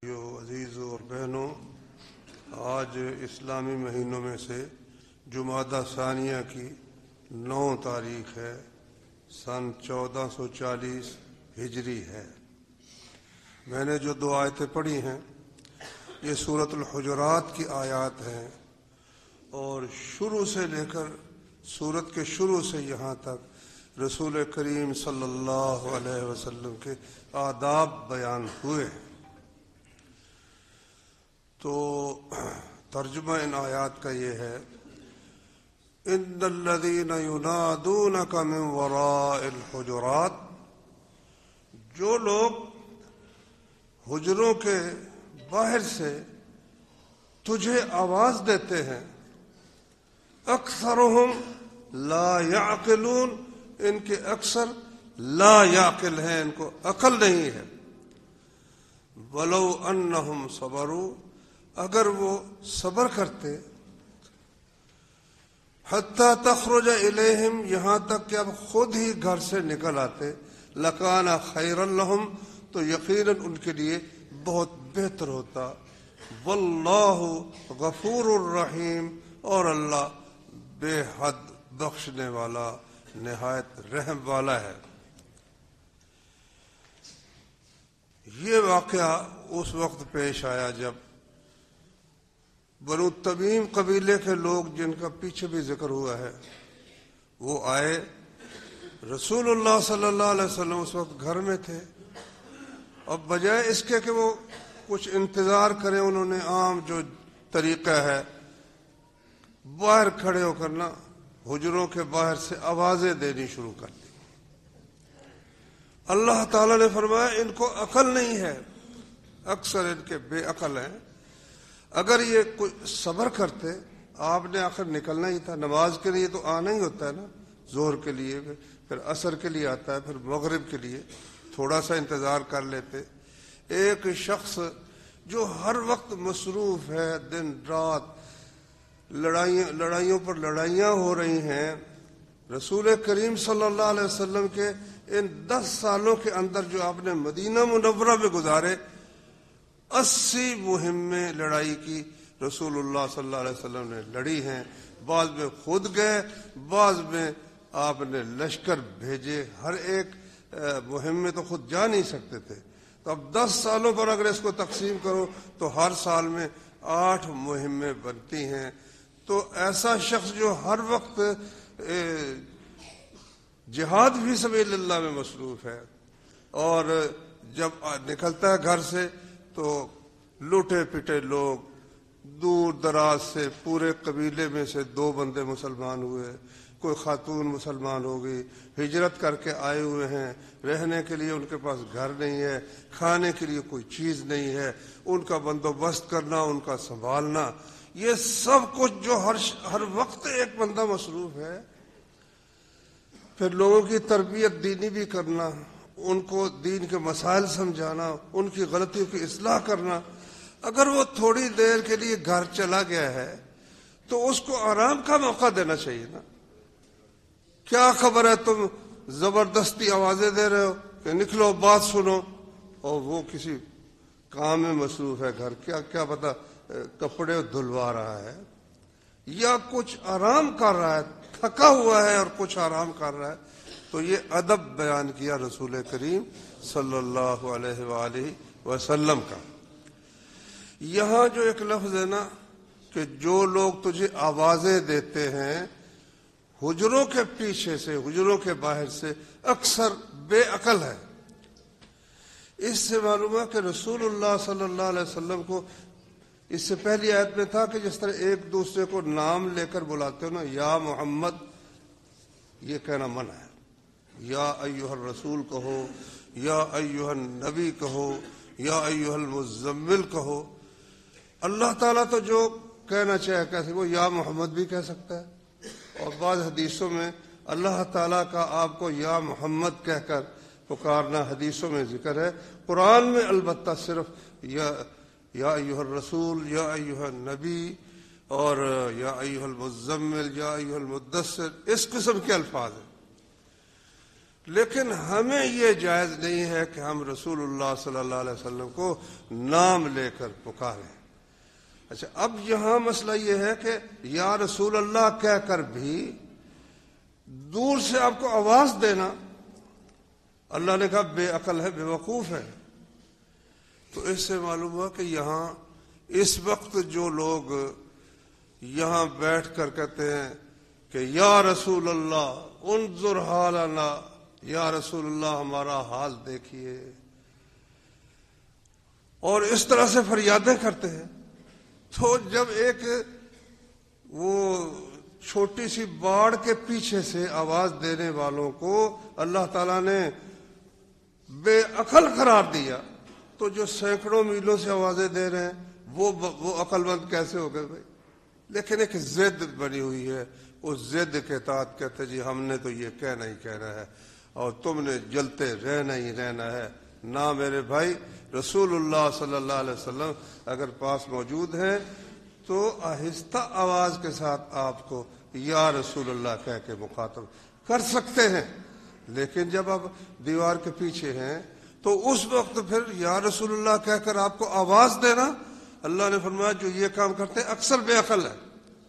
عزیز اور بہنوں، آج اسلامی مہینوں میں سے جمادی ثانیہ کی 9 تاریخ ہے، سن 1440 ہجری ہے۔ میں نے جو 2 آیتیں پڑھی ہیں یہ سورۃ الحجرات کی آیات ہیں، اور شروع سے لے کر سورت کے شروع سے یہاں تک رسول کریم صلی اللہ علیہ وسلم کے آداب بیان ہوئے ہیں۔ تو ترجمہ ان آیات کا یہ ہے: ان الذین ینادونک من وراء الحجرات، جو لوگ حجروں کے باہر سے تجھے آواز دیتے ہیں، اکثرہم لا یعقلون، ان کے اکثر لا یعقل ہیں، ان کو عقل نہیں ہے۔ ولو انہم صبروا، اگر وہ صبر کرتے، حتی تخرج الیہم، یہاں تک کہ اب خود ہی گھر سے نکل آتے، لکان خیرا لہم، تو یقیناً ان کے لیے بہت بہتر ہوتا۔ واللہ غفور الرحیم، اور اللہ بے حد بخشنے والا، نہایت رحم والا ہے۔ یہ واقعہ اس وقت پیش آیا جب بنو تمیم قبیلے کے لوگ، جن کا پیچھے بھی ذکر ہوا ہے، وہ آئے۔ رسول اللہ صلی اللہ علیہ وسلم اس وقت گھر میں تھے، اور بجائے اس کے کہ وہ کچھ انتظار کریں، انہوں نے عام جو طریقہ ہے باہر کھڑے ہو کرنا، حجروں کے باہر سے آوازیں دینی شروع کر دی۔ اللہ تعالیٰ نے فرمایا ان کو عقل نہیں ہے، اکثر ان کے بے عقل ہیں۔ اگر یہ کوئی صبر کرتے، آپ نے آخر نکلنا ہی تھا، نماز کے لیے تو آنا ہی ہوتا ہے نا، ظہر کے لیے، پھر عصر کے لیے آتا ہے، پھر مغرب کے لیے، تھوڑا سا انتظار کر لیتے۔ ایک شخص جو ہر وقت مصروف ہے، دن رات لڑائیوں پر لڑائیاں ہو رہی ہیں، رسول کریم صلی اللہ علیہ وسلم کے ان 10 سالوں کے اندر جو آپ نے مدینہ منورہ میں گزارے، 80 مہمیں لڑائی کی رسول اللہ صلی اللہ علیہ وسلم نے لڑی ہیں۔ بعض میں خود گئے، بعض میں آپ نے لشکر بھیجے، ہر ایک مہم میں تو خود جا نہیں سکتے تھے۔ تو اب 10 سالوں پر اگر اس کو تقسیم کرو تو ہر سال میں 8 مہمیں بنتی ہیں۔ تو ایسا شخص جو ہر وقت جہاد فی سبیل اللہ میں مصروف ہے، اور جب نکلتا ہے گھر سے تو لوٹے پٹے لوگ، دور دراز سے پورے قبیلے میں سے 2 بندے مسلمان ہوئے، کوئی خاتون مسلمان ہو گئی، ہجرت کر کے آئے ہوئے ہیں، رہنے کے لیے ان کے پاس گھر نہیں ہے، کھانے کے لیے کوئی چیز نہیں ہے، ان کا بندوبست کرنا، ان کا سنبھالنا، یہ سب کچھ جو ہر وقت ایک بندہ مصروف ہے۔ پھر لوگوں کی تربیت دینی بھی کرنا، ان کو دین کے مسائل سمجھانا، ان کی غلطیوں کی اصلاح کرنا۔ اگر وہ تھوڑی دیر کے لیے گھر چلا گیا ہے تو اس کو آرام کا موقع دینا چاہیے نا۔ کیا خبر ہے تم زبردستی آوازیں دے رہے ہو کہ نکلو بات سنو، اور وہ کسی کام میں مصروف ہے، گھر کیا پتہ کپڑے دھلوا رہا ہے یا کچھ آرام کر رہا ہے، تھکا ہوا ہے اور کچھ آرام کر رہا ہے۔ تو یہ ادب بیان کیا رسول کریم صلی اللہ علیہ وآلہ وسلم کا۔ یہاں جو ایک لفظ ہے نا کہ جو لوگ تجھے آوازیں دیتے ہیں حجروں کے پیچھے سے، حجروں کے باہر سے، اکثر بے عقل ہے۔ اس سے معلوم ہے کہ رسول اللہ صلی اللہ علیہ وسلم کو اس سے پہلی آیت میں تھا کہ جس طرح ایک دوسرے کو نام لے کر بلاتے ہو نا، یا محمد، یہ کہنا منع ہے۔ یا ایھا الرسول کہو، یا ایھا النبی کہو، یا ایھا المزمل کہو۔ اللہ تعالیٰ تو جو کہنا چاہے کیسے، وہ یا محمد بھی کہہ سکتا ہے، اور بعض حدیثوں میں اللہ تعالیٰ کا آپ کو یا محمد کہہ کر پکارنا حدیثوں میں ذکر ہے۔ قرآن میں البتہ صرف یا ایھا الرسول، یا ایھا النبی، اور یا ایھا المزمل، یا ایھا المدثر، اس قسم کے الفاظ ہیں۔ لیکن ہمیں یہ جائز نہیں ہے کہ ہم رسول اللہ صلی اللہ علیہ وسلم کو نام لے کر پکاریں۔ اچھا، اب یہاں مسئلہ یہ ہے کہ یا رسول اللہ کہہ کر بھی دور سے آپ کو آواز دینا، اللہ نے کہا بے عقل ہے، بے وقوف ہے۔ تو اس سے معلوم ہوا کہ یہاں اس وقت جو لوگ یہاں بیٹھ کر کہتے ہیں کہ یا رسول اللہ انظر حالنا، یا رسول اللہ ہمارا حال دیکھیے، اور اس طرح سے فریادیں کرتے ہیں، تو جب ایک وہ چھوٹی سی باڑ کے پیچھے سے آواز دینے والوں کو اللہ تعالیٰ نے بے عقل قرار دیا، تو جو سینکڑوں میلوں سے آوازیں دے رہے ہیں وہ عقل مند کیسے ہو گئے بھائی؟ لیکن ایک ضد بنی ہوئی ہے، اس ضد کے تحت کہتے جی ہم نے تو یہ کہنا ہی کہنا ہے اور تم نے جلتے رہنا ہی رہنا ہے۔ نہ میرے بھائی، رسول اللہ صلی اللہ علیہ وسلم اگر پاس موجود ہیں تو آہستہ آواز کے ساتھ آپ کو یا رسول اللہ کہہ کے مخاطب کر سکتے ہیں، لیکن جب آپ دیوار کے پیچھے ہیں تو اس وقت پھر یا رسول اللہ کہہ کر آپ کو آواز دینا، اللہ نے فرمایا جو یہ کام کرتے ہیں اکثر بے عقل ہے۔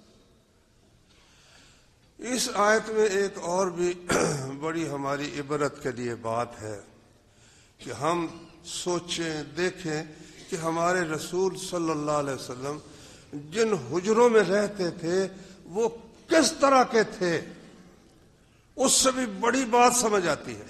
اس آیت میں ایک اور بھی بڑی ہماری عبرت کے لیے بات ہے کہ ہم سوچیں دیکھیں کہ ہمارے رسول صلی اللہ علیہ وسلم جن حجروں میں رہتے تھے وہ کس طرح کے تھے، اس سے بھی بڑی بات سمجھ آتی ہے۔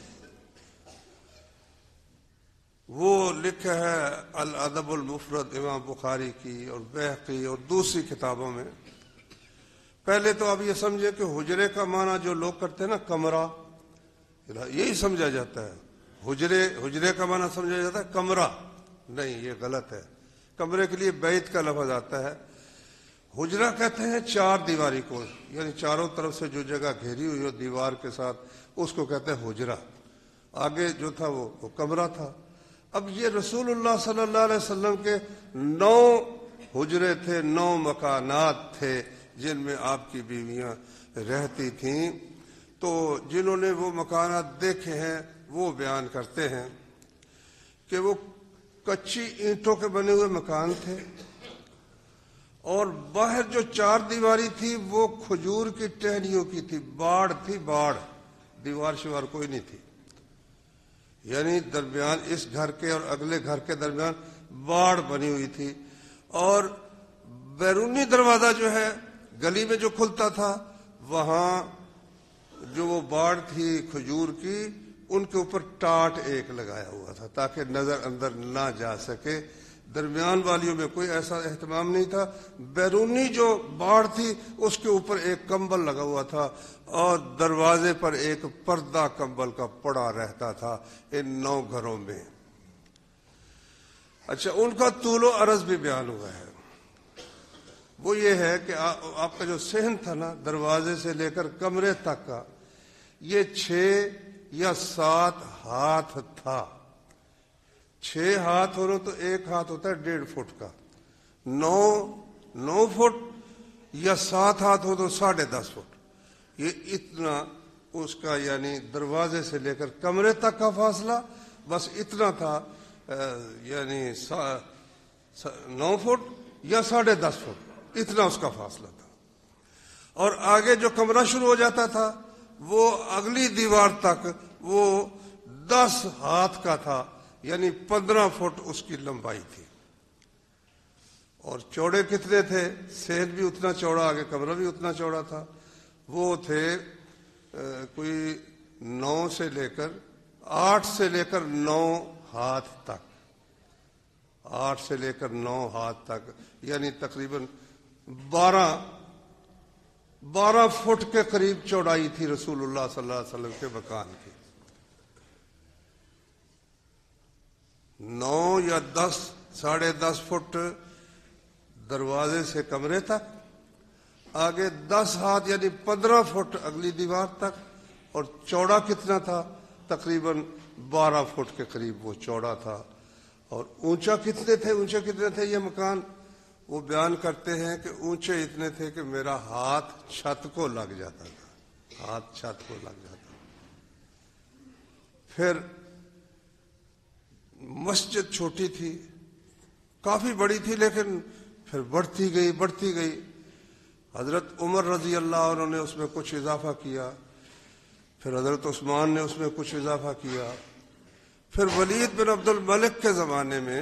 وہ لکھا ہے الادب المفرد امام بخاری کی اور بہقی اور دوسری کتابوں میں۔ پہلے تو آپ یہ سمجھیں کہ حجرے کا معنی جو لوگ کرتے ہیں نا کمرہ، یہی سمجھا جاتا ہے، حجرے کا معنی سمجھا جاتا ہے کمرہ، نہیں، یہ غلط ہے۔ کمرے کے لیے بیت کا لفظ آتا ہے، حجرہ کہتے ہیں چار دیواری کو، یعنی چاروں طرف سے جو جگہ گھیری ہوئی ہو دیوار کے ساتھ، اس کو کہتے ہیں حجرہ۔ آگے جو تھا وہ کمرہ تھا۔ اب یہ رسول اللہ صلی اللہ علیہ وسلم کے 9 حجرے تھے، 9 مکانات تھے جن میں آپ کی بیویاں رہتی تھیں۔ تو جنہوں نے وہ مکانات دیکھے ہیں وہ بیان کرتے ہیں کہ وہ کچی اینٹوں کے بنے ہوئے مکان تھے، اور باہر جو 4 دیواری تھی وہ کھجور کی ٹہنیوں کی تھی، باڑ تھی، باڑ، دیوار شوار کوئی نہیں تھی، یعنی درمیان اس گھر کے اور اگلے گھر کے درمیان باڑ بنی ہوئی تھی۔ اور بیرونی دروازہ جو ہے گلی میں جو کھلتا تھا، وہاں جو وہ باڑ تھی کھجور کی، ان کے اوپر ٹاٹ ایک لگایا ہوا تھا تاکہ نظر اندر نہ جا سکے۔ درمیان والیوں میں کوئی ایسا اہتمام نہیں تھا۔ بیرونی جو باڑ تھی اس کے اوپر ایک کمبل لگا ہوا تھا اور دروازے پر ایک پردہ کمبل کا پڑا رہتا تھا ان 9 گھروں میں۔ اچھا، ان کا طول و عرض بھی بیان ہوا ہے۔ وہ یہ ہے کہ آپ کا جو صحن تھا نا، دروازے سے لے کر کمرے تک کا، یہ 6 یا 7 ہاتھ تھا۔ 6 ہاتھ ہو تو 1 ہاتھ ہوتا ہے 1.5 فٹ کا، 9 فٹ یا 7 ہاتھ ہو تو 10.5 فٹ، یہ اتنا اس کا یعنی دروازے سے لے کر کمرے تک کا فاصلہ بس اتنا تھا، یعنی 9 فٹ یا 10.5 فٹ، اتنا اس کا فاصلہ تھا۔ اور آگے جو کمرہ شروع ہو جاتا تھا وہ اگلی دیوار تک وہ 10 ہاتھ کا تھا، یعنی 15 فٹ اس کی لمبائی تھی۔ اور چوڑے کتنے تھے؟ صحن بھی اتنا چوڑا، آگے کمرہ بھی اتنا چوڑا تھا۔ وہ تھے کوئی 9 سے لے کر 8 سے لے کر 9 ہاتھ تک، 8 سے لے کر 9 ہاتھ تک، یعنی تقریباً 12 فٹ کے قریب چوڑائی تھی رسول اللہ صلی اللہ علیہ وسلم کے مکان کی۔ 9 یا 10، 10.5 فٹ دروازے سے کمرے تک، آگے 10 ہاتھ یعنی 15 فٹ اگلی دیوار تک، اور چوڑا کتنا تھا؟ تقریباً 12 فٹ کے قریب وہ چوڑا تھا۔ اور اونچا کتنے تھے یہ مکان؟ وہ بیان کرتے ہیں کہ اونچے اتنے تھے کہ میرا ہاتھ چھت کو لگ جاتا تھا، ہاتھ چھت کو لگ جاتا تھا۔ پھر مسجد چھوٹی تھی، کافی بڑی تھی، لیکن پھر بڑھتی گئی. حضرت عمر رضی اللہ عنہ نے اس میں کچھ اضافہ کیا، پھر حضرت عثمان نے اس میں کچھ اضافہ کیا، پھر ولید بن عبد الملک کے زمانے میں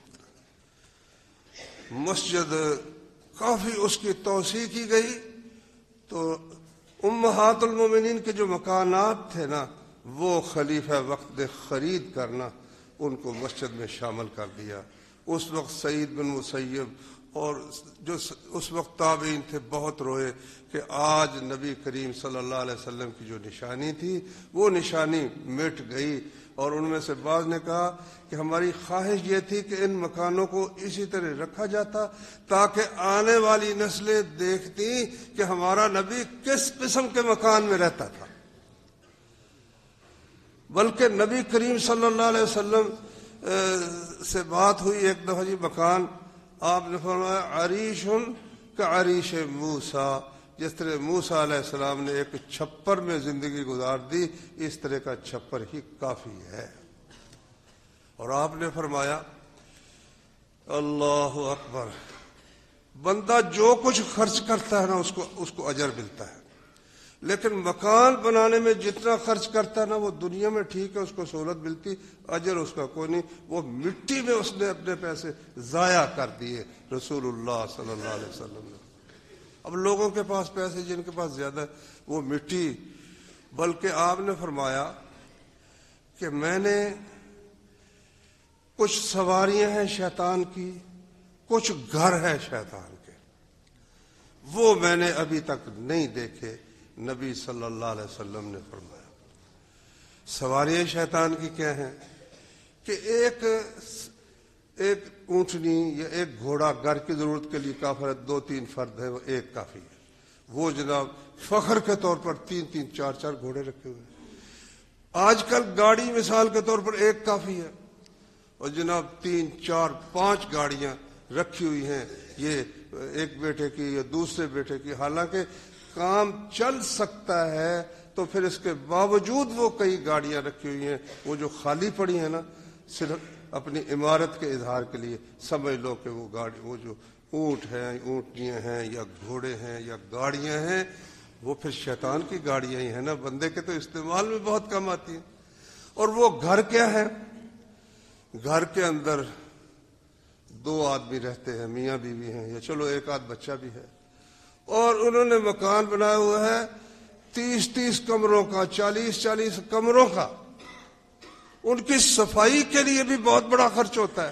مسجد کافی اس کی توسیع کی گئی. تو امہات المومنین کے جو مکانات تھے نا، وہ خلیفہ وقت نے خرید کرنا ان کو مسجد میں شامل کر دیا. اس وقت سعید بن مسیب اور جو اس وقت تابعین تھے بہت روئے کہ آج نبی کریم صلی اللہ علیہ وسلم کی جو نشانی تھی وہ نشانی مٹ گئی. اور ان میں سے بعض نے کہا کہ ہماری خواہش یہ تھی کہ ان مکانوں کو اسی طرح رکھا جاتا تاکہ آنے والی نسلیں دیکھتی کہ ہمارا نبی کس قسم کے مکان میں رہتا تھا. بلکہ نبی کریم صلی اللہ علیہ وسلم سے بات ہوئی ایک دفعہ، جی مکان، آپ نے فرمایا عریش کعریش موسیٰ، جس طرح موسیٰ علیہ السلام نے ایک چھپر میں زندگی گزار دی، اس طرح کا چھپر ہی کافی ہے. اور آپ نے فرمایا اللہ اکبر، بندہ جو کچھ خرچ کرتا ہے نا اس کو اجر ملتا ہے، لیکن مکان بنانے میں جتنا خرچ کرتا ہے نا وہ دنیا میں ٹھیک ہے، اس کو سہولت ملتی، اجر اس کا کوئی نہیں. وہ مٹی میں اس نے اپنے پیسے ضائع کر دیے رسول اللہ صلی اللہ علیہ وسلم نے. اب لوگوں کے پاس پیسے جن کے پاس زیادہ ہے وہ مٹی. بلکہ آپ نے فرمایا کہ میں نے کچھ سواریاں ہیں شیطان کی، کچھ گھر ہے شیطان کے، وہ میں نے ابھی تک نہیں دیکھے. نبی صلی اللہ علیہ وسلم نے فرمایا سواریاں شیطان کی کیا ہیں کہ ایک اونٹنی یا ایک گھوڑا گھر کی ضرورت کے لیے کافی ہے، 2-3 فرد ہے وہ ایک کافی ہے. وہ جناب فخر کے طور پر 3-3 4-4 گھوڑے رکھے ہوئے ہیں. آج کل گاڑی مثال کے طور پر ایک کافی ہے، اور جناب 3-4-5 گاڑیاں رکھی ہوئی ہیں، یہ ایک بیٹے کی یا دوسرے بیٹے کی. حالانکہ کام چل سکتا ہے تو پھر اس کے باوجود وہ کئی گاڑیاں رکھی ہوئی ہیں. وہ جو خالی پڑی ہیں نا صرف اپنی عمارت کے اظہار کے لیے، سمجھ لو کہ وہ گاڑی، وہ جو اونٹ ہیں، اونٹنیاں ہیں یا گھوڑے ہیں یا گاڑیاں ہیں، وہ پھر شیطان کی گاڑیاں ہی ہیں نا، بندے کے تو استعمال میں بہت کم آتی ہیں. اور وہ گھر کیا ہے؟ گھر کے اندر 2 آدمی رہتے ہیں، میاں بیوی ہیں، یا چلو 1 آدھ بچہ بھی ہے، اور انہوں نے مکان بنایا ہوا ہے 30-30 کمروں کا، 40-40 کمروں کا. ان کی صفائی کے لیے بھی بہت بڑا خرچ ہوتا ہے.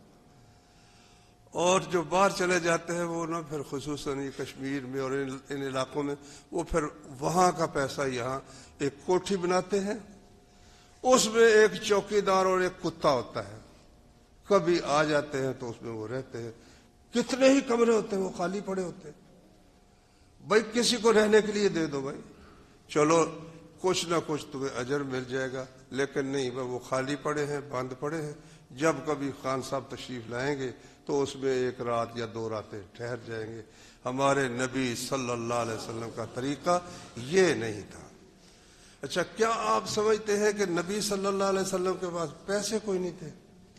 اور جو باہر چلے جاتے ہیں وہ نا پھر خصوصاً کشمیر میں اور ان علاقوں میں، وہ پھر وہاں کا پیسہ یہاں ایک کوٹھی بناتے ہیں، اس میں ایک چوکیدار اور ایک کتا ہوتا ہے. کبھی آ جاتے ہیں تو اس میں وہ رہتے ہیں. کتنے ہی کمرے ہوتے ہیں وہ خالی پڑے ہوتے ہیں. بھائی کسی کو رہنے کے لیے دے دو بھائی، چلو کچھ نہ کچھ تمہیں اجر مل جائے گا. لیکن نہیں، وہ خالی پڑے ہیں، بند پڑے ہیں. جب کبھی خان صاحب تشریف لائیں گے تو اس میں 1 رات یا 2 راتیں ٹھہر جائیں گے. ہمارے نبی صلی اللہ علیہ وسلم کا طریقہ یہ نہیں تھا. اچھا، کیا آپ سمجھتے ہیں کہ نبی صلی اللہ علیہ وسلم کے پاس پیسے کوئی نہیں تھے؟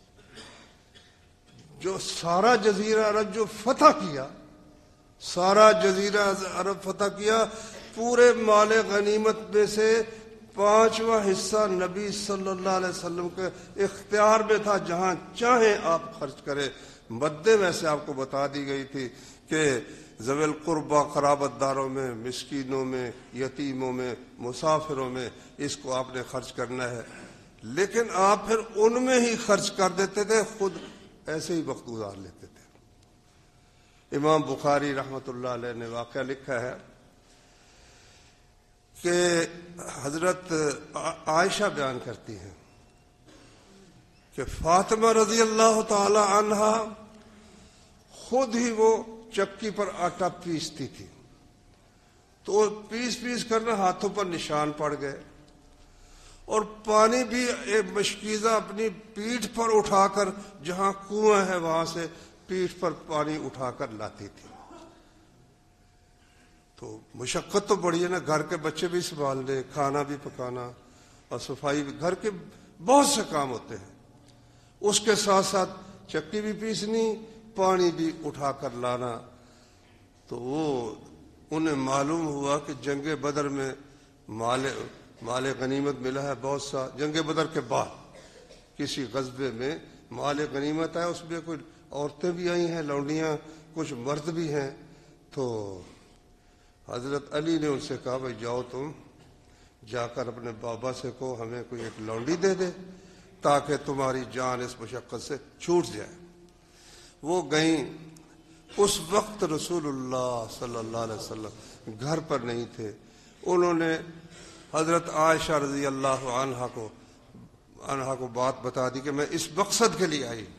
جو سارا جزیرہ عرب جو فتح کیا، سارا جزیرہ عرب فتح کیا، پورے مال غنیمت میں سے 5واں حصہ نبی صلی اللہ علیہ وسلم کے اختیار میں تھا. جہاں چاہیں آپ خرچ کریں. مدیں ویسے آپ کو بتا دی گئی تھی کہ ذوی القربہ، قرابت داروں میں، مسکینوں میں، یتیموں میں، مسافروں میں اس کو آپ نے خرچ کرنا ہے. لیکن آپ پھر ان میں ہی خرچ کر دیتے تھے، خود ایسے ہی وقت گزار لیتے تھے. امام بخاری رحمۃ اللہ علیہ نے واقعہ لکھا ہے کہ حضرت عائشہ بیان کرتی ہیں کہ فاطمہ رضی اللہ تعالی عنہا خود ہی وہ چکی پر آٹا پیستی تھی، تو پیس کرنا ہاتھوں پر نشان پڑ گئے، اور پانی بھی ایک مشکیزہ اپنی پیٹھ پر اٹھا کر، جہاں کنواں ہے وہاں سے پیٹھ پر پانی اٹھا کر لاتی تھی. تو مشقت تو بڑی ہے نا، گھر کے بچے بھی سنبھالنے، کھانا بھی پکانا، اور صفائی بھی، گھر کے بہت سے کام ہوتے ہیں، اس کے ساتھ ساتھ چکی بھی پیسنی، پانی بھی اٹھا کر لانا۔ تو وہ انہیں معلوم ہوا کہ جنگ بدر میں مال غنیمت ملا ہے بہت سا۔ جنگ بدر کے بعد کسی غزوے میں مال غنیمت ہے، اس میں کوئی عورتیں بھی آئی ہیں، لونڈیاں، کچھ مرد بھی ہیں۔ تو حضرت علی نے ان سے کہا بھائی جاؤ، تم جا کر اپنے بابا سے کہو ہمیں کوئی ایک لونڈی دے دے تاکہ تمہاری جان اس مشقت سے چھوٹ جائے۔ وہ گئیں۔ اس وقت رسول اللہ صلی اللہ علیہ وسلم گھر پر نہیں تھے۔ انہوں نے حضرت عائشہ رضی اللہ عنہا کو بات بتا دی کہ میں اس مقصد کے لیے آئی،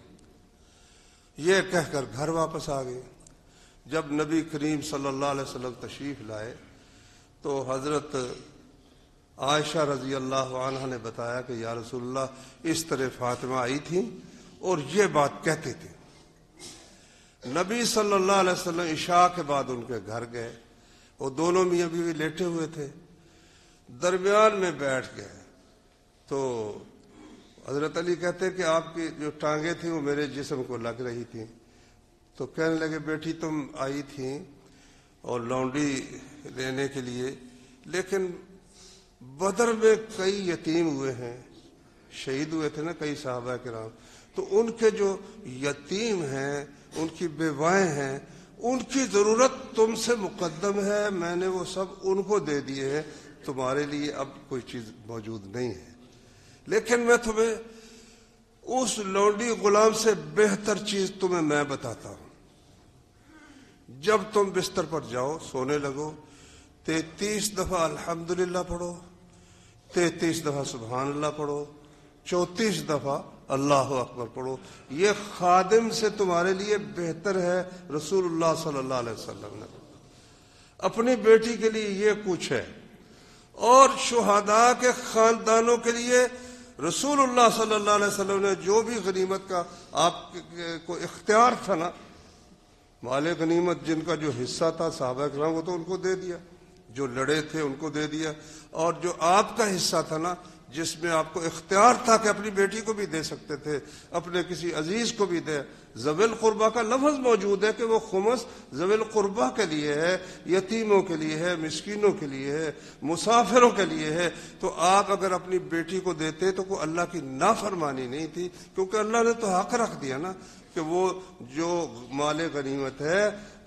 یہ کہہ کر گھر واپس آ گئی۔ جب نبی کریم صلی اللہ علیہ وسلم تشریف لائے تو حضرت عائشہ رضی اللہ عنہا نے بتایا کہ یا رسول اللہ اس طرح فاطمہ آئی تھی اور یہ بات کہتے تھے۔ نبی صلی اللہ علیہ وسلم عشاء کے بعد ان کے گھر گئے، وہ دونوں میاں بیوی لیٹے ہوئے تھے، درمیان میں بیٹھ گئے۔ تو حضرت علی کہتے کہ آپ کی جو ٹانگیں تھیں وہ میرے جسم کو لگ رہی تھیں۔ تو کہنے لگے بیٹی تم آئی تھیں اور لونڈی لینے کے لیے، لیکن بدر میں کئی یتیم ہوئے ہیں، شہید ہوئے تھے نا کئی صحابہ کرام، تو ان کے جو یتیم ہیں، ان کی بیوائیں ہیں، ان کی ضرورت تم سے مقدم ہے، میں نے وہ سب ان کو دے دیے ہیں، تمہارے لیے اب کوئی چیز موجود نہیں ہے۔ لیکن میں تمہیں اس لونڈی غلام سے بہتر چیز تمہیں میں بتاتا ہوں۔ جب تم بستر پر جاؤ، سونے لگو، 33 دفعہ الحمدللہ پڑھو، 33 دفعہ سبحان اللہ پڑھو، 34 دفعہ اللہ اکبر پڑھو، یہ خادم سے تمہارے لیے بہتر ہے۔ رسول اللہ صلی اللہ علیہ وسلم نے اپنی بیٹی کے لیے یہ کچھ ہے، اور شہداء کے خاندانوں کے لیے رسول اللہ صلی اللہ علیہ وسلم نے جو بھی غنیمت کا آپ کو اختیار تھا نا، مال غنیمت جن کا جو حصہ تھا صحابہ کرام وہ تو ان کو دے دیا، جو لڑے تھے ان کو دے دیا، اور جو آپ کا حصہ تھا نا جس میں آپ کو اختیار تھا کہ اپنی بیٹی کو بھی دے سکتے تھے، اپنے کسی عزیز کو بھی دے۔ ذوی القربہ کا لفظ موجود ہے کہ وہ خمس ذوی القربہ کے لیے ہے، یتیموں کے لیے ہے، مسکینوں کے لیے ہے، مسافروں کے لیے ہے۔ تو آپ اگر اپنی بیٹی کو دیتے تو کوئی اللہ کی نافرمانی نہیں تھی، کیونکہ اللہ نے تو حق رکھ دیا نا کہ وہ جو مال غنیمت ہے،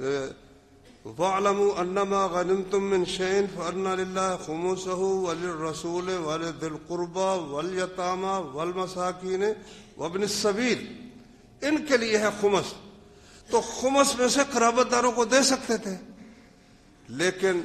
وَاعْلَمُوا أَنَّمَا غَنِمْتُم مِّن شَيْءٍ فَأَنَّ لِلَّهِ خُمُسَهُ وَلِلرَّسُولِ وَلِذِي الْقُرْبَى وَالْيَتَامَى وَالْمَسَاكِينِ وَابْنِ السَّبِيلِ، ان کے لیے ہے خمس۔ تو خمس میں سے قرابت داروں کو دے سکتے تھے، لیکن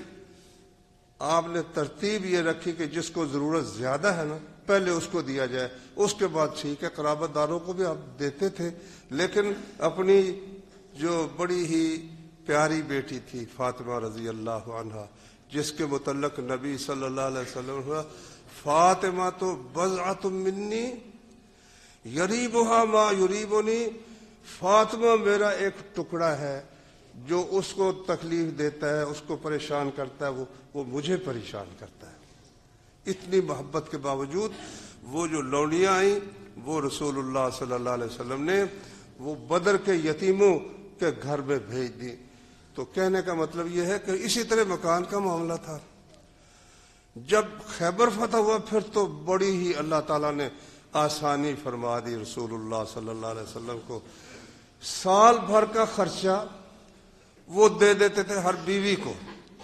آپ نے ترتیب یہ رکھی کہ جس کو ضرورت زیادہ ہے نا پہلے اس کو دیا جائے، اس کے بعد ٹھیک ہے قرابت داروں کو بھی آپ دیتے تھے، لیکن اپنی جو بڑی ہی پیاری بیٹی تھی فاطمہ رضی اللہ عنہا، جس کے متعلق نبی صلی اللہ علیہ وسلم فاطمہ تو بضعۃ منی یریبھا ما یریبنی، فاطمہ میرا ایک ٹکڑا ہے، جو اس کو تکلیف دیتا ہے، اس کو پریشان کرتا ہے، وہ مجھے پریشان کرتا ہے۔ اتنی محبت کے باوجود وہ جو لونڈیاں آئیں وہ رسول اللہ صلی اللہ علیہ وسلم نے وہ بدر کے یتیموں کے گھر میں بھیج دی۔ تو کہنے کا مطلب یہ ہے کہ اسی طرح مکان کا معاملہ تھا۔ جب خیبر فتح ہوا پھر تو بڑی ہی اللہ تعالیٰ نے آسانی فرما دی رسول اللہ صلی اللہ علیہ وسلم کو۔ سال بھر کا خرچہ وہ دے دیتے تھے ہر بیوی کو،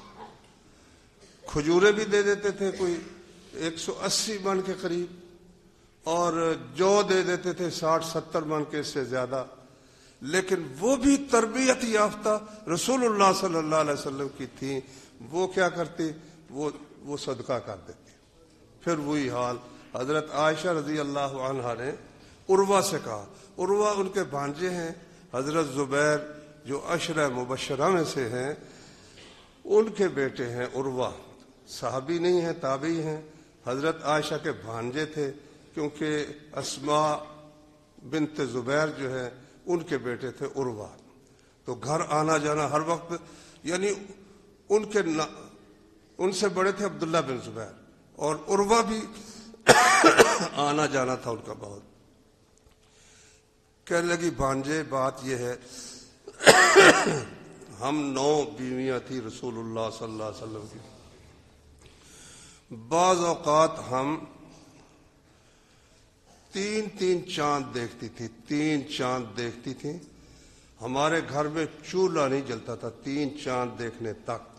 کھجوریں بھی دے دیتے تھے کوئی 180 من کے قریب، اور جو دے دیتے تھے 60-70 من کے، اس سے زیادہ۔ لیکن وہ بھی تربیت یافتہ رسول اللہ صلی اللہ علیہ وسلم کی تھیں، وہ کیا کرتی، وہ صدقہ کر دیتی۔ پھر وہی حال حضرت عائشہ رضی اللہ عنہا نے عروہ سے کہا، عروہ ان کے بھانجے ہیں، حضرت زبیر جو عشرہ مبشرہ میں سے ہیں ان کے بیٹے ہیں عروہ، صحابی نہیں ہیں تابعی ہیں، حضرت عائشہ کے بھانجے تھے، کیونکہ اسماء بنت زبیر جو ہے ان کے بیٹے تھے عروہ۔ تو گھر آنا جانا ہر وقت، یعنی ان سے بڑے تھے عبداللہ بن زبیر، اور عروہ بھی آنا جانا تھا ان کا بہت. کہنے لگی بھانجے بات یہ ہے ہم 9 بیویاں تھی رسول اللہ صلی اللہ علیہ وسلم کی. بعض اوقات ہم 3 چاند دیکھتی تھی. 3 چاند دیکھتی تھی. ہمارے گھر میں چولہا نہیں جلتا تھا 3 چاند دیکھنے تک.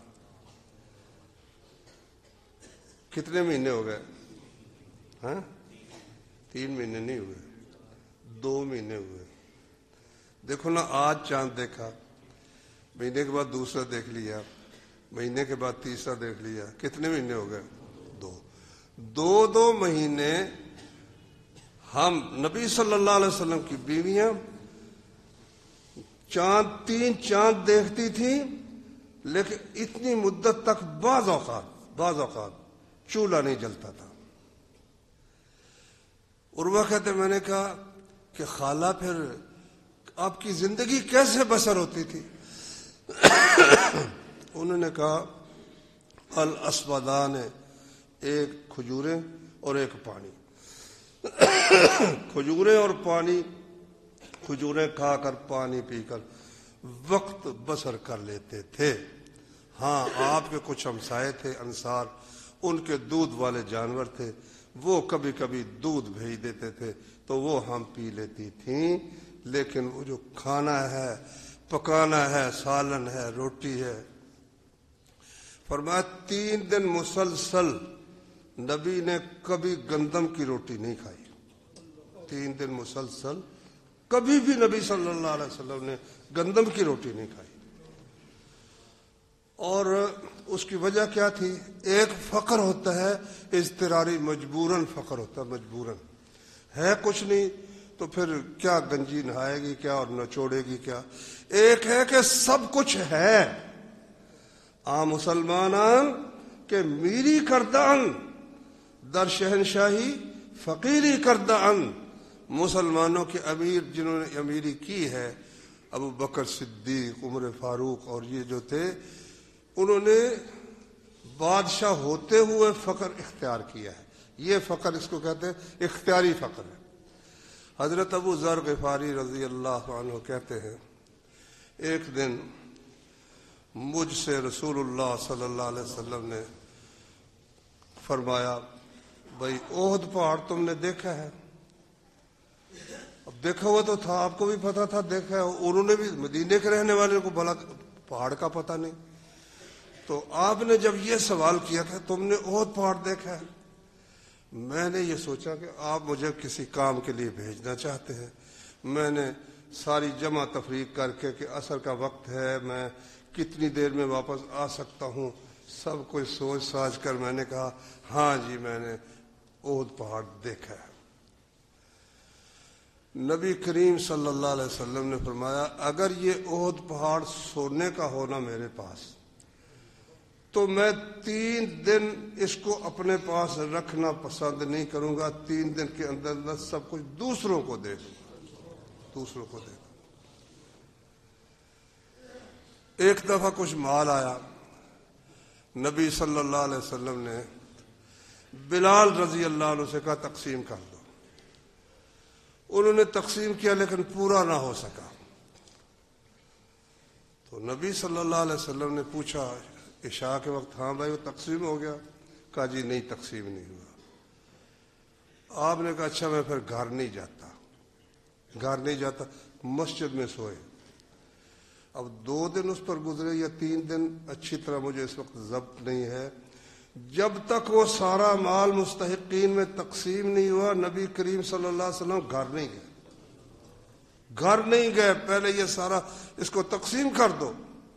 کتنے مہینے ہو گئے؟ ہاں 3 مہینے نہیں ہوئے، 2 مہینے ہوئے. دیکھو نا، آج چاند دیکھا، مہینے کے بعد دوسرا دیکھ لیا، مہینے کے بعد تیسرا دیکھ لیا. کتنے مہینے ہو گئے؟ 2. 2 مہینے ہم نبی صلی اللہ علیہ وسلم کی بیویاں 3 چاند دیکھتی تھیں، لیکن اتنی مدت تک بعض اوقات چولہا نہیں جلتا تھا. عروہ کہتے میں نے کہا کہ خالہ پھر آپ کی زندگی کیسے بسر ہوتی تھی؟ انہوں نے کہا الاسودان، ایک کھجوریں اور ایک پانی. کھجوریں اور پانی، کھجوریں کھا کر پانی پی کر وقت بسر کر لیتے تھے. ہاں آپ کے کچھ ہمسائے تھے انصار، ان کے دودھ والے جانور تھے، وہ کبھی کبھی دودھ بھیج دیتے تھے تو وہ ہم پی لیتی تھیں. لیکن وہ جو کھانا ہے، پکانا ہے، سالن ہے، روٹی ہے. فرمایا 3 دن مسلسل نبی نے کبھی گندم کی روٹی نہیں کھائی. 3 دن مسلسل کبھی بھی نبی صلی اللہ علیہ وسلم نے گندم کی روٹی نہیں کھائی. اور اس کی وجہ کیا تھی؟ ایک فقر ہوتا ہے اضطراری، مجبوراً فقر ہوتا ہے، مجبوراً ہے کچھ نہیں تو پھر کیا گنجی نہائے گی کیا اور نچوڑے گی کیا. ایک ہے کہ سب کچھ ہے. مسلمانان کہ میری کردان در شہنشاہی فقیری کردان. مسلمانوں کے امیر جنہوں نے امیری کی ہے، ابو بکر صدیق، عمر فاروق اور یہ جو تھے، انہوں نے بادشاہ ہوتے ہوئے فقر اختیار کیا ہے. یہ فقر اس کو کہتے ہیں اختیاری فقر ہے. حضرت ابو ذر غفاری رضی اللہ عنہ کہتے ہیں ایک دن مجھ سے رسول اللہ صلی اللہ علیہ وسلم نے فرمایا بھائی احد پہاڑ تم نے دیکھا ہے؟ اب دیکھا ہوا تو تھا، آپ کو بھی پتا تھا دیکھا ہے، انہوں نے بھی، مدینے کے رہنے والے کو بھلا پہاڑ کا پتہ نہیں. تو آپ نے جب یہ سوال کیا کہ تم نے احد پہاڑ دیکھا ہے، میں نے یہ سوچا کہ آپ مجھے کسی کام کے لیے بھیجنا چاہتے ہیں. میں نے ساری جمع تفریق کر کے کہ عصر کا وقت ہے، میں کتنی دیر میں واپس آ سکتا ہوں، سب کچھ سوچ ساچ کر میں نے کہا ہاں جی میں نے احد پہاڑ دیکھا ہے. نبی کریم صلی اللہ علیہ وسلم نے فرمایا اگر یہ احد پہاڑ سونے کا ہونا میرے پاس تو میں 3 دن اس کو اپنے پاس رکھنا پسند نہیں کروں گا. 3 دن کے اندر سب کچھ دوسروں کو دے دوں گا، دوسروں کو دے دوں. ایک دفعہ کچھ مال آیا، نبی صلی اللہ علیہ وسلم نے بلال رضی اللہ عنہ سے کہا تقسیم کر دو. انہوں نے تقسیم کیا لیکن پورا نہ ہو سکا. تو نبی صلی اللہ علیہ وسلم نے پوچھا عشاء کے وقت، ہاں بھائی وہ تقسیم ہو گیا؟ کہا جی نہیں تقسیم نہیں ہوا. آپ نے کہا اچھا میں پھر گھر نہیں جاتا، مسجد میں سوئے. اب 2 دن اس پر گزرے یا 3 دن، اچھی طرح مجھے اس وقت ضبط نہیں ہے. جب تک وہ سارا مال مستحقین میں تقسیم نہیں ہوا نبی کریم صلی اللہ علیہ وسلم گھر نہیں گئے. پہلے یہ سارا اس کو تقسیم کر دو.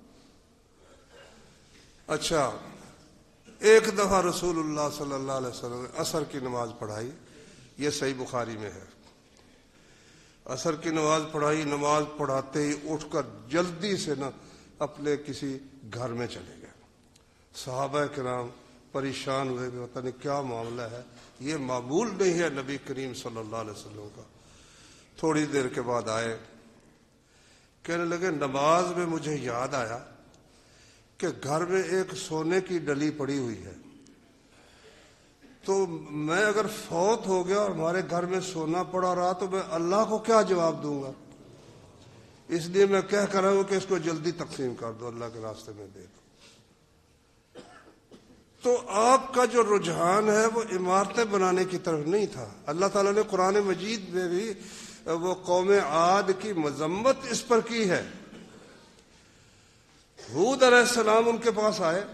اچھا ایک دفعہ رسول اللہ صلی اللہ علیہ وسلم نے عصر کی نماز پڑھائی، یہ صحیح بخاری میں ہے. عصر کی نماز پڑھائی، نماز پڑھاتے ہی اٹھ کر جلدی سے اپنے کسی گھر میں چلے گئے. صحابہ کرام پریشان ہوئے کہ پتہ نہیں کیا معاملہ ہے، یہ معمول نہیں ہے نبی کریم صلی اللہ علیہ وسلم کا. تھوڑی دیر کے بعد آئے، کہنے لگے نماز میں مجھے یاد آیا کہ گھر میں ایک سونے کی ڈلی پڑی ہوئی ہے، تو میں اگر فوت ہو گیا اور ہمارے گھر میں سونا پڑا رہا تو میں اللہ کو کیا جواب دوں گا؟ اس لیے میں کہہ کر رہا ہوں کہ اس کو جلدی تقسیم کر دو، اللہ کے راستے میں دے دو۔ تو آپ کا جو رجحان ہے وہ عمارتیں بنانے کی طرف نہیں تھا۔ اللہ تعالیٰ نے قرآن مجید میں بھی وہ قوم عاد کی مذمت اس پر کی ہے۔ ہود علیہ السلام ان کے پاس آئے،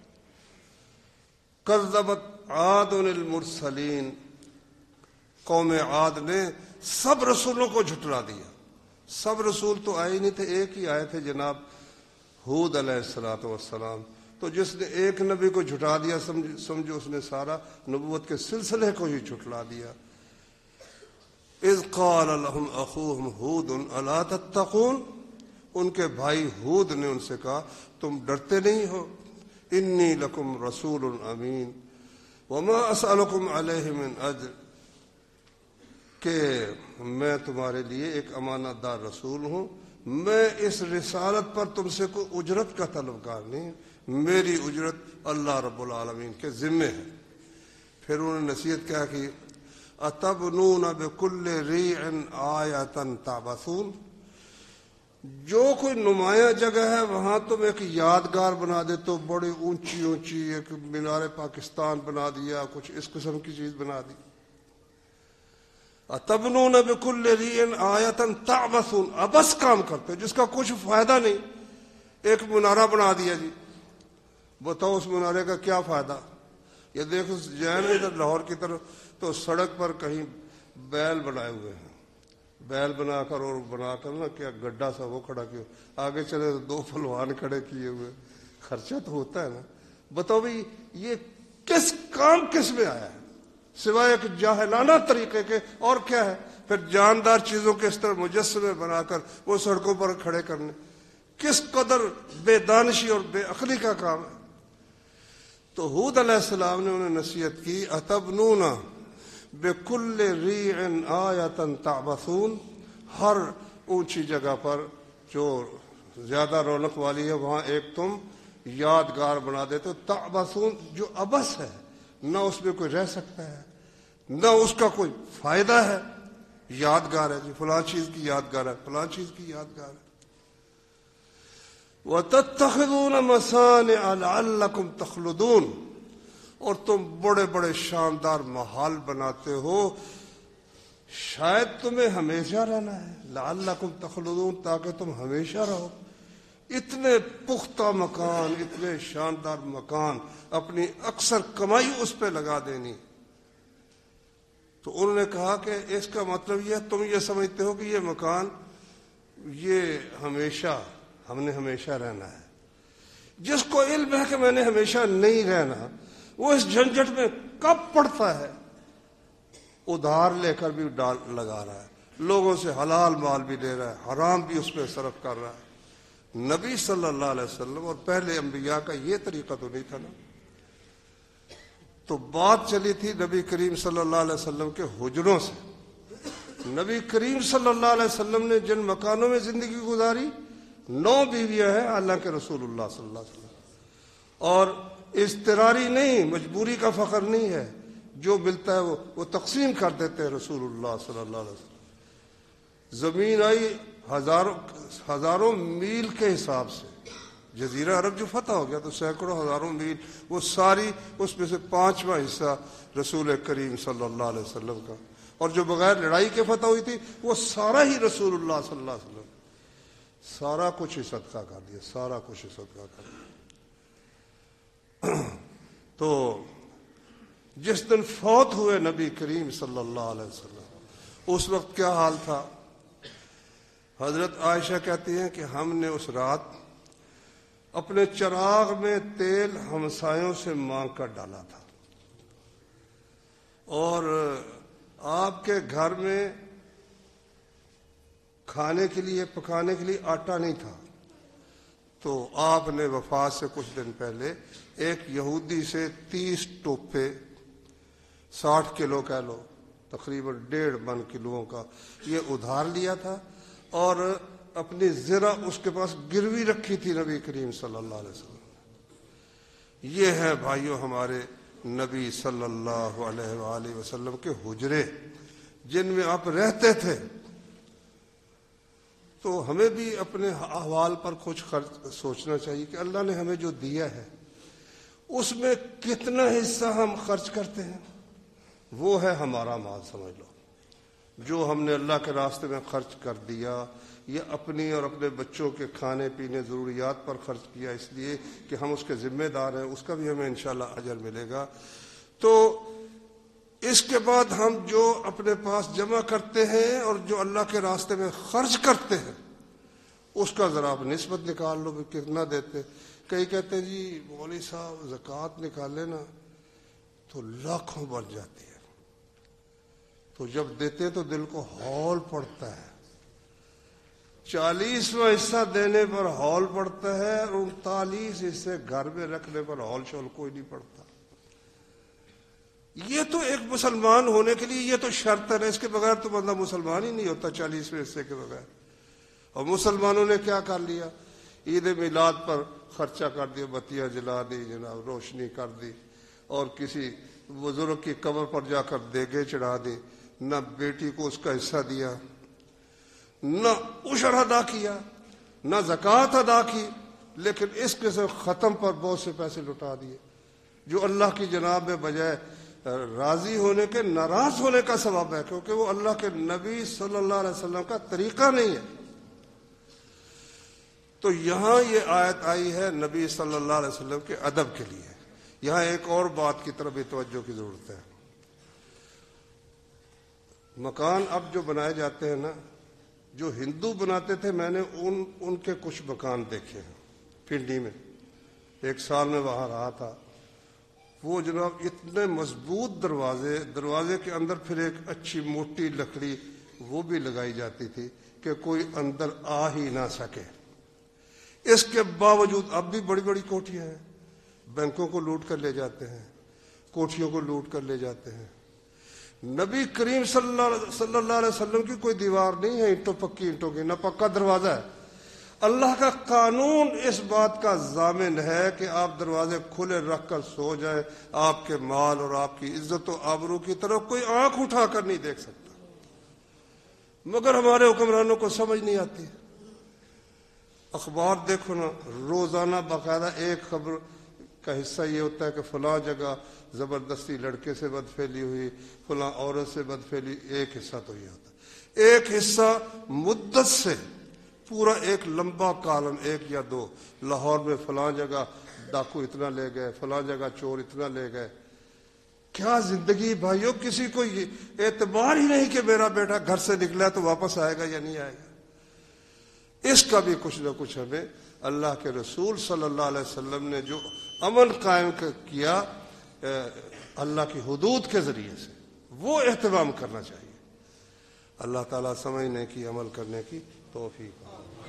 کذبت عاد المرسلین، قوم عاد نے سب رسولوں کو جھٹلا دیا۔ سب رسول تو آئے ہی نہیں تھے، ایک ہی آئے تھے جناب ہود علیہ السلام۔ تو جس نے ایک نبی کو جھٹا دیا سمجھو اس نے سارا نبوت کے سلسلے کو ہی جھٹلا دیا۔ اذ قال لهم اخوهم ہود الا تتقون، ان کے بھائی ہود نے ان سے کہا تم ڈرتے نہیں ہو؟ انی لکم رسول امین وما اسألکم علیہ من اجر، کہ میں تمہارے لیے ایک امانت دار رسول ہوں، میں اس رسالت پر تم سے کوئی اجرت کا طلبگار نہیں، میری اجرت اللہ رب العالمین کے ذمے ہے۔ پھر انہوں نے نصیحت کیا کی، اتبنون بکل ریع آیۃ تعبثون، جو کوئی نمایاں جگہ ہے وہاں تم ایک یادگار بنا دے، تو بڑی اونچی اونچی ایک مینار پاکستان بنا دیا، کچھ اس قسم کی چیز بنا دی۔ اتبنون بکل ریع آیۃ تعبثون، ابس کام کرتے جس کا کچھ فائدہ نہیں، ایک منارہ بنا دیا جی، بتاؤ اس منارے کا کیا فائدہ؟ یہ دیکھو جین ادھر لاہور کی طرف تو سڑک پر کہیں بیل بنائے ہوئے ہیں، بیل بنا کر نا کیا گڈھا سا وہ کھڑا کیا، آگے چلے تو 2 پہلوان کھڑے کیے ہوئے، خرچہ تو ہوتا ہے نا۔ بتاؤ بھائی یہ کس کام کس میں آیا ہے سوائے ایک جاہلانہ طریقے کے، اور کیا ہے؟ پھر جاندار چیزوں کے اس طرح مجسمے بنا کر وہ سڑکوں پر کھڑے کرنے، کس قدر بے دانشی اور بے عقلی کا کام ہے۔ تو ہود علیہ السلام نے انہیں نصیحت کی، اتبنون بکل ریع آیۃ تعبثون، ہر اونچی جگہ پر جو زیادہ رونق والی ہے وہاں ایک تم یادگار بنا دیتے ہو، تعبثون جو ابس ہے، نہ اس میں کوئی رہ سکتا ہے، نہ اس کا کوئی فائدہ ہے، یادگار ہے جی، فلاں چیز کی یادگار ہے، فلاں چیز کی یادگار ہے۔ وَتَتَّخِذُونَ مَصَانِعَ لَعَلَّكُمْ تَخْلُدُونَ، اور تم بڑے بڑے شاندار محال بناتے ہو شاید تمہیں ہمیشہ رہنا ہے، لَعَلَّكُمْ تَخْلُدُونَ، تاکہ تم ہمیشہ رہو۔ اتنے پختہ مکان، اتنے شاندار مکان، اپنی اکثر کمائی اس پہ لگا دینی۔ تو انہوں نے کہا کہ اس کا مطلب یہ تم یہ سمجھتے ہو کہ یہ مکان یہ ہمیشہ، ہم نے ہمیشہ رہنا ہے۔ جس کو علم ہے کہ میں نے ہمیشہ نہیں رہنا، وہ اس جھنجٹ میں کب پڑتا ہے؟ ادھار لے کر بھی لگا رہا ہے، لوگوں سے حلال مال بھی لے رہا ہے، حرام بھی اس پہ صرف کر رہا ہے۔ نبی صلی اللہ علیہ وسلم اور پہلے انبیاء کا یہ طریقہ تو نہیں تھا نا۔ تو بات چلی تھی نبی کریم صلی اللہ علیہ وسلم کے حجروں سے۔ نبی کریم صلی اللہ علیہ وسلم نے جن مکانوں میں زندگی گزاری، 9 بیویاں ہیں اللہ کے رسول اللہ صلی اللہ علیہ وسلم، اور اضطراری نہیں، مجبوری کا فخر نہیں ہے، جو ملتا ہے وہ تقسیم کر دیتے ہیں رسول اللہ صلی اللہ علیہ وسلم۔ زمین آئی ہزاروں میل کے حساب سے، جزیرہ عرب جو فتح ہو گیا تو سینکڑوں ہزاروں میل، وہ ساری اس میں سے 5واں حصہ رسول کریم صلی اللہ علیہ وسلم کا، اور جو بغیر لڑائی کے فتح ہوئی تھی وہ سارا ہی رسول اللہ صلی اللہ علیہ وسلم، سارا کچھ ہی صدقہ کر دیا، سارا کچھ ہی صدقہ کر دیا۔ تو جس دن فوت ہوئے نبی کریم صلی اللہ علیہ وسلم، اس وقت کیا حال تھا؟ حضرت عائشہ کہتی ہیں کہ ہم نے اس رات اپنے چراغ میں تیل ہمسایوں سے مانگ کر ڈالا تھا، اور آپ کے گھر میں کھانے کے لیے، پکانے کے لیے آٹا نہیں تھا۔ تو آپ نے وفات سے کچھ دن پہلے ایک یہودی سے 30 ٹوپے، 60 کلو کہہ لو، تقریباً 1.5 من کلوؤں کا، یہ ادھار لیا تھا، اور اپنی زرہ اس کے پاس گروی رکھی تھی نبی کریم صلی اللہ علیہ وسلم۔ یہ ہے بھائیو ہمارے نبی صلی اللہ علیہ وآلہ وسلم کے حجرے جن میں آپ رہتے تھے، تو ہمیں بھی اپنے احوال پر کچھ سوچنا چاہیے کہ اللہ نے ہمیں جو دیا ہے اس میں کتنا حصہ ہم خرچ کرتے ہیں. وہ ہے ہمارا مال، سمجھ لو. جو ہم نے اللہ کے راستے میں خرچ کر دیا یا اپنی اور اپنے بچوں کے کھانے پینے ضروریات پر خرچ کیا اس لیے کہ ہم اس کے ذمہ دار ہیں، اس کا بھی ہمیں انشاءاللہ اجر ملے گا. تو اس کے بعد ہم جو اپنے پاس جمع کرتے ہیں اور جو اللہ کے راستے میں خرچ کرتے ہیں اس کا ذرا آپ نسبت نکال لو کہ کتنا دیتے. کئی کہتے ہیں جی مولوی صاحب زکوٰۃ نکالے نا تو لاکھوں بڑھ جاتی ہے. تو جب دیتے تو دل کو ہول پڑتا ہے. 40واں حصہ دینے پر ہول پڑتا ہے اور 39 حصے گھر میں رکھنے پر ہول شول کوئی نہیں پڑتا. یہ تو ایک مسلمان ہونے کے لیے یہ تو شرط ہے، اس کے بغیر تو بندہ مسلمان ہی نہیں ہوتا 40ویں حصے کے بغیر. اور مسلمانوں نے کیا کر لیا؟ عید میلاد پر خرچہ کر دیا، بتیاں جلا دی جناب، روشنی کر دی، اور کسی بزرگ کی قبر پر جا کر دیگیں چڑھا دی. نہ بیٹی کو اس کا حصہ دیا، نہ عشر ادا کیا، نہ زکوٰۃ ادا کی، لیکن اس قسم ختم پر بہت سے پیسے لٹا دیے جو اللہ کی جناب میں بجائے راضی ہونے کے ناراض ہونے کا سبب ہے، کیونکہ وہ اللہ کے نبی صلی اللہ علیہ وسلم کا طریقہ نہیں ہے. تو یہاں یہ آیت آئی ہے نبی صلی اللہ علیہ وسلم کے ادب کے لیے. یہاں ایک اور بات کی طرف بھی توجہ کی ضرورت ہے. مکان اب جو بنائے جاتے ہیں نا، جو ہندو بناتے تھے، میں نے ان کے کچھ مکان دیکھے ہیں پنڈی میں. ایک سال میں وہاں رہا تھا. وہ جناب اتنے مضبوط دروازے کے اندر پھر ایک اچھی موٹی لکڑی وہ بھی لگائی جاتی تھی کہ کوئی اندر آ ہی نہ سکے. اس کے باوجود اب بھی بڑی بڑی کوٹھیاں ہیں. بینکوں کو لوٹ کر لے جاتے ہیں، کوٹھیوں کو لوٹ کر لے جاتے ہیں. نبی کریم صلی اللہ علیہ وسلم کی کوئی دیوار نہیں ہے اینٹوں پکی اینٹوں کی، نہ پکا دروازہ ہے. اللہ کا قانون اس بات کا ضامن ہے کہ آپ دروازے کھلے رکھ کر سو جائیں. آپ کے مال اور آپ کی عزت و آبرو کی طرف کوئی آنکھ اٹھا کر نہیں دیکھ سکتا. مگر ہمارے حکمرانوں کو سمجھ نہیں آتی. اخبار دیکھو نا، روزانہ باقاعدہ ایک خبر کا حصہ یہ ہوتا ہے کہ فلاں جگہ زبردستی لڑکے سے بدفعلی ہوئی، فلاں عورت سے بدفعلی. ایک حصہ تو یہ ہوتا ہے. ایک حصہ مدت سے پورا ایک لمبا کالم، 1 یا 2، لاہور میں فلاں جگہ ڈاکو اتنا لے گئے، فلاں جگہ چور اتنا لے گئے. کیا زندگی بھائیو! کسی کو یہ اعتبار ہی نہیں کہ میرا بیٹا گھر سے نکلا تو واپس آئے گا یا نہیں آئے گا. اس کا بھی کچھ نہ کچھ ہمیں اللہ کے رسول صلی اللہ علیہ وسلم نے جو امن قائم کیا اللہ کی حدود کے ذریعے سے، وہ اہتمام کرنا چاہیے. اللہ تعالیٰ سمجھنے کی، عمل کرنے کی توفیق.